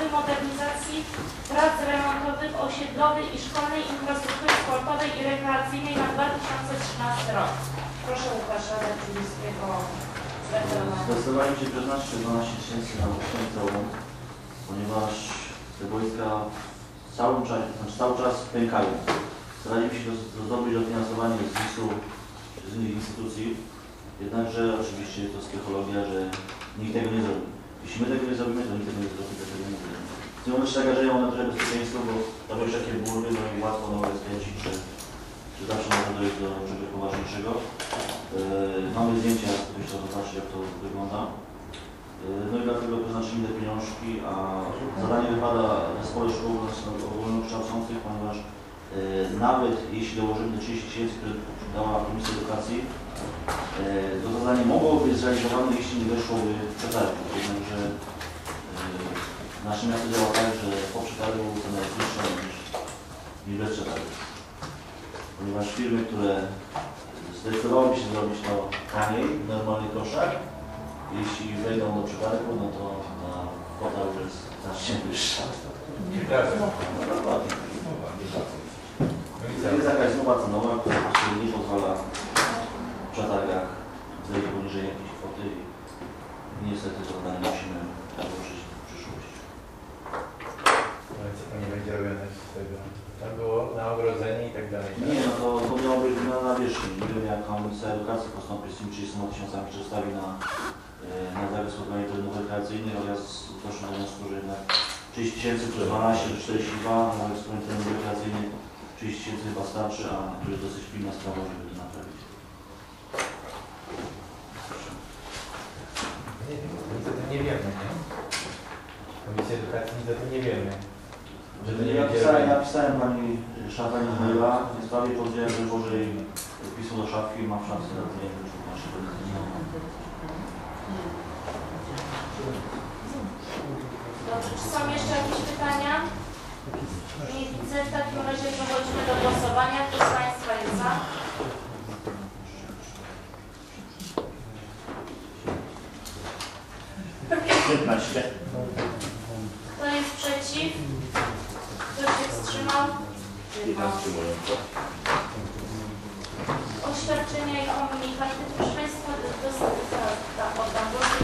modernizacji prac remontowych osiedlowej i szkolnej infrastruktury sportowej i rekreacyjnej na 2013 rok. Proszę Łukasza Radzińskiego z referendum. Zdecydowałem się przeznaczyć 12 tysięcy na całą, ponieważ te boiska cały czas pękają. Staraliśmy się zdobyć dofinansowanie z GIS-u czy z innych instytucji, jednakże oczywiście jest to psychologia, że nikt tego nie zrobi. Jeśli my tego nie zrobimy, to nikt tego nie zrobi, dlatego nie mówię. W tym momencie taka, że ja mam na trochę bezpieczeństwo, bo tam już takie burwy, no i łatwo nawet skręcić, czy zawsze można dojść do czegoś poważniejszego. Mamy zdjęcia, żebyście zobaczyć, jak to wygląda. No i dlatego przeznaczymy te pieniążki, a zadanie wypada na zespole szkół ogólnokształcących, ponieważ nawet jeśli dołożymy te 30 tysięcy, które dała Komisja Edukacji, to zadanie mogłoby być zrealizowane, jeśli nie weszłoby w przetargu. Jednakże nasze miasto działa tak, że po przetargu cena jest wyższa niż bez przetargu. Ponieważ firmy, które zdecydowałyby się zrobić to taniej w normalnych kosztach, jeśli wejdą do przetargu, no to ta kwota już jest znacznie wyższa. To jest jakaś znowa cenowa, która nie pozwala w przetargach zejść poniżej jakiejś kwoty i niestety to zadanie musimy odłożyć w przyszłość. No i co to nie będzie robione z tego? Tam było na ogrodzenie i tak dalej. Tak? Nie, no to miało być na wierzchni. Nie wiem, jak Komisja Edukacji postąpi z tymi 30 tysiącami, czy zostawi na zagospodarowanie terenów rekreacyjnych, ale ja doszłem do wniosku, że jednak 30 tysięcy przez 12 czy 42 na zagospodarowanie terenów rekreacyjnych 30 tysięcy chyba starczy, a to jest dosyć pilna sprawa, żeby to naprawić. Nie wiem, nic o tym nie wiemy, nie? Komisja Edukacji nic o tym nie wiemy. Że to nie Ja pisałem pani szafanie z maila, w sprawie powiedziałem, że może jej pismo do szafki ma szansę na to, nie wiem, czy naszego Dobrze, czy są jeszcze jakieś pytania? Nie widzę. W takim razie przechodzimy do głosowania. Kto z Państwa jest za? Kto jest przeciw? Kto się wstrzymał? Oświadczenia i komunikaty. Proszę Państwa, oddam głos.